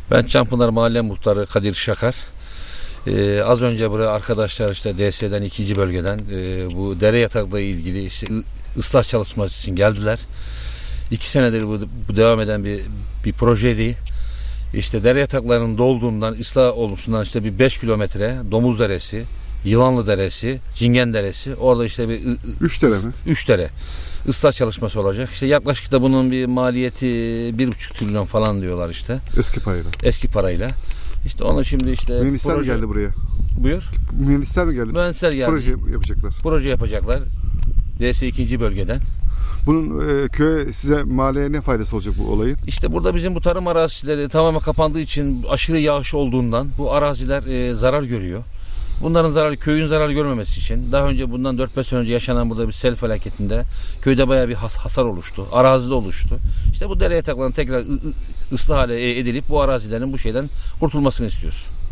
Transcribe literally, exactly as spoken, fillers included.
Ben Çampınar Mahalle Muhtarı Kadir Şakar. Ee, az önce buraya arkadaşlar işte D S'den ikinci bölgeden e, bu dere yatakla ilgili işte ıslah çalışması için geldiler. İki senedir bu, bu devam eden bir bir projeydi. İşte dere yataklarının dolduğundan, ıslah oluşundan işte bir beş kilometre Domuz Deresi, Yılanlı Deresi, Cingen Deresi. Orada işte bir üç dere mi? Üç dere. Islah çalışması olacak. İşte yaklaşık da bunun bir maliyeti bir buçuk trilyon falan diyorlar işte. Eski parayla. Eski parayla. İşte onu şimdi işte mühendisler proje... mi geldi buraya? Buyur. Mühendisler mi geldi? Mühendisler geldi. Proje yapacaklar. Proje yapacaklar. D S ikinci bölgeden. Bunun e, köye, size, mahalleye ne faydası olacak bu olayın? İşte burada bizim bu tarım arazileri tamamen kapandığı için aşırı yağış olduğundan bu araziler e, zarar görüyor. Bunların zararı, köyün zarar görmemesi için daha önce bundan dört beş sene önce yaşanan burada bir sel felaketinde köyde bayağı bir has, hasar oluştu. Arazide oluştu. İşte bu dere yataklarının tekrar ı, ı, ıslah hale edilip bu arazilerin bu şeyden kurtulmasını istiyoruz.